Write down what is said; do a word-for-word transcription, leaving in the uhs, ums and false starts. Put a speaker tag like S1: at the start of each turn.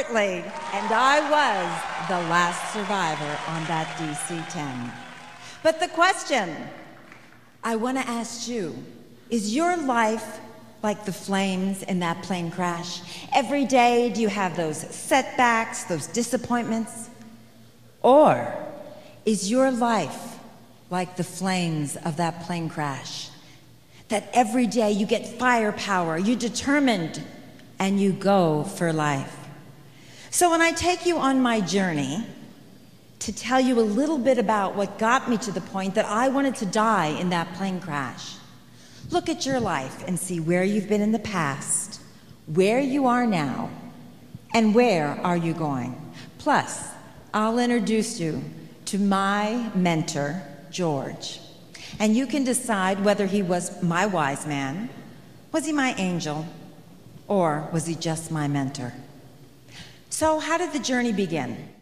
S1: shortly, and I was the last survivor on that D C ten. But the question I want to ask you, is your life like the flames in that plane crash? Every day, do you have those setbacks, those disappointments? Or is your life like the flames of that plane crash? That every day you get firepower, you're determined, and you go for life. So when I take you on my journey to tell you a little bit about what got me to the point that I wanted to die in that plane crash, look at your life and see where you've been in the past, where you are now, and where are you going. Plus, I'll introduce you to my mentor, George. And you can decide whether he was my wise man, was he my angel, or was he just my mentor? So how did the journey begin?